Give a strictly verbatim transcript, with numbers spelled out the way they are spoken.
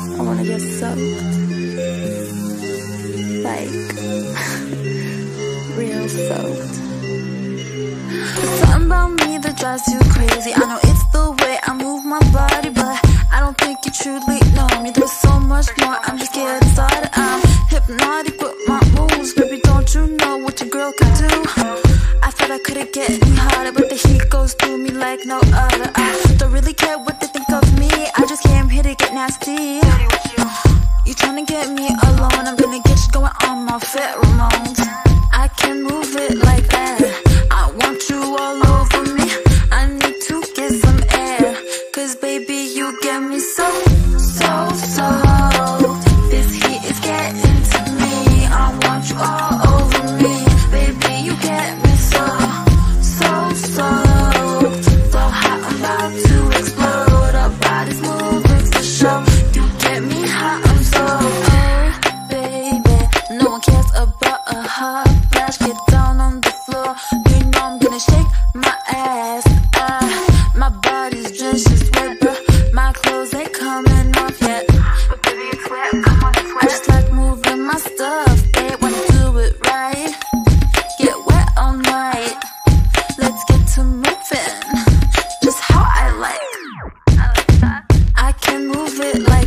I wanna get soaked. Like, real soaked. There's something about me that drives you crazy. I know it's the way I move my body, but I don't think you truly know me. There's so much more, I'm just getting started. I'm hypnotic with my moves. Baby, don't you know what your girl can do? I thought I couldn't get any harder, but the heat goes through me like no other. I don't really care what they think of me, I just came here to get nasty. You tryna get me alone, I'm gonna get you going on my pheromones. I can move it like that, I want you all over me. I need to get some air, cause baby you get me so, so, so. This heat is getting to me, I want you all over me. Baby you get me so, so, so. So hot I'm about to explode, our bodies moving for sure. You get me hot, I'm so, oh baby. No one cares about a hot flash, get down on the floor. You know I'm gonna shake my ass, ah, my body's drenched in sweat, bruh. My clothes ain't coming off yet, but baby it's wet, come on, it's wet. I just like moving my stuff, babe, wanna do it right. Get wet all night, let's get to moving, just how I like. I like that. I can move it like